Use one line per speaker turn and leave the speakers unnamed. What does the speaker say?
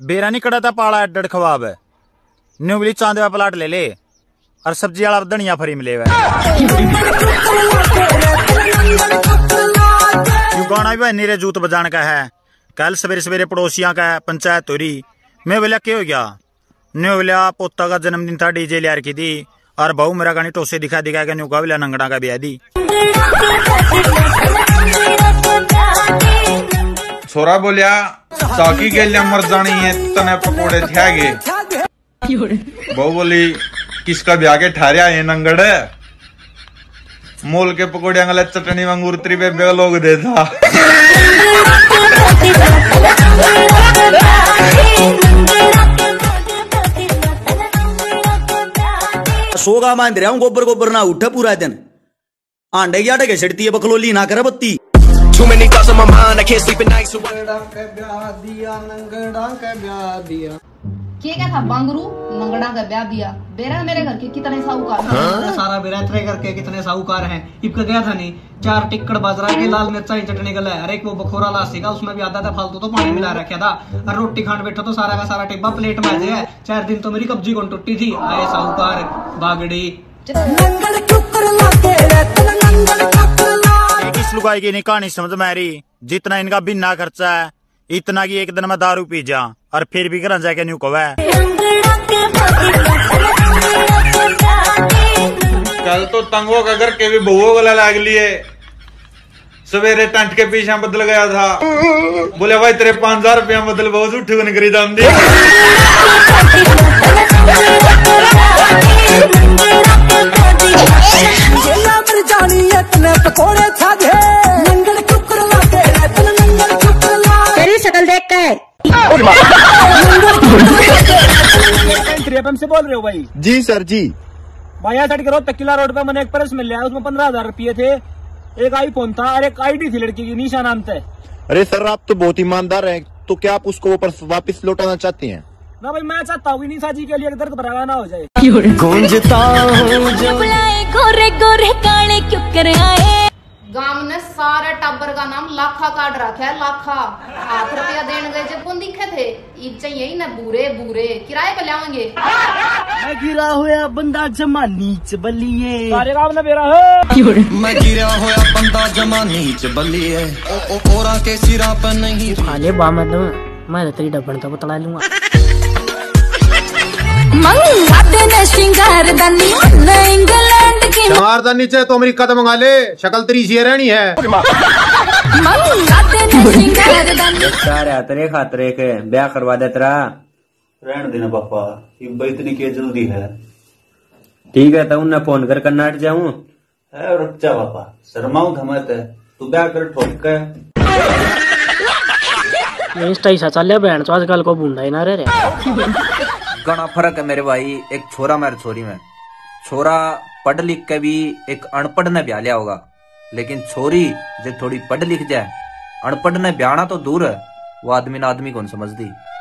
बेरा नहीं कड़ा था पाला एडड खवाब है न्यूबली चांदे का प्लाट ले ले और सब्जी वाला धनिया फरी मिले हुआ गाना भी नीरे जूत बजाने का है। कल सवेरे सवेरे पड़ोसियां का पंचायत हो रही। मैं बोला क्या हो गया? न्यू बोला पोता का जन्मदिन था, डीजे ले रखी थी और बहू मेरा गानी टोसे दिखा के न्यू का बोला नंगड़ा का ब्याह दी।
छोरा बोलिया चौकी के लिए मर जानी है तने पकोड़े थे। बहू बोली किसका ब्याह के ठहरिया है नंगड़ मोल के पकोड़े अंगल चटनी मंगूरत्री पे लोग दे था।
सोगा मान रहा हूँ गोबर गोबर ना उठे पूरा दिन आंडे की आटे के छिड़ती है बकलोली ना करे बत्ती।
क्या था बांगरू नंगड़ा का ब्याह दिया बेरा मेरे घर के कितने साहूकार हैं?
सारा बेरा तेरे घर के कितने साहूकार हैं। इबका गया था नहीं 4 टिक्कड़ बाजरा के लाल मिर्चा चटनी गला है। अरे वो बखोरा लासी का उसमें भी आधा था फालतू तो पानी मिला रखा था और रोटी खान बैठो तो सारा का सारा टिब्बा प्लेट में है। 4 दिन तो मेरी कब्जी कौन टूटी थी। आए साहूकार बागड़ी
इस लुगाई की कहानी समझ में आ रही। जितना इनका बिना खर्चा है इतना की एक दिन में दारू पी जा और फिर भी घर जाके न्यू कवा।
कल तो तंगो का घर के भी बहुओं वाला लाग लिए। सवेरे टंट के पीछे बदल गया था। बोले भाई तेरे 5000 रुपया बदल बहुत उठी हुई करी दाम दी।
तेरी शक्ल देख के
से बोल रहे हो भाई?
जी सर जी।
भाई यहाँ करो तकिला रोड पे मैंने एक पर्स मिल लिया उसमें 15,000 रुपये थे, एक आईफोन था और एक आईडी थी लड़की की निशा नाम से।
अरे सर आप तो बहुत ईमानदार हैं, तो क्या आप उसको पर्स वापस लौटाना चाहती हैं?
ना भाई मैं चाहता हूँ निशा जी के लिए दर्द भरा ना हो जाए।
गोरे गोरे काले क्यों कर आए?
गांव ने सारे टाबर का नाम लाखा काट रखा है। लाखा 8 रुपया देने गए जब कौन दिखे थे यही ना बूरे बूरे किराए पे लाएंगे।
मैं गिरा हुआ बंदा जमा नीच बलिए
सारे गांव ने बेरा है।
मैं गिरा हुआ बंदा जमा नीच बलिए ओरा के सिरा पे नहीं
खाले बामद मैं तेरी डबन तो बतला लूंगा।
मारदा नीचे तो मेरी कदम मंगा ले शक्ल तेरी सी रहनी है।
तेरे खातरे के ब्याह करवा दे तेरा
रहने देना पापा इतनी क्या जल्दी है।
ठीक है तो उन्हें फोन कर नाट जाऊं
रुक जा पापा शर्माऊ धमत है तू ब्याह कर ठोक के
इंस्टा चल बहन तो आजकल को बूंदा ही ना रहे।
घना फर्क है मेरे भाई एक छोरा मेरे छोरी में। छोरा पढ़ लिख के भी एक अनपढ़ ने ब्याह लिया होगा लेकिन छोरी जो थोड़ी पढ़ लिख जाए अनपढ़ ने ब्याहना तो दूर है वो आदमी ना आदमी कौन समझती।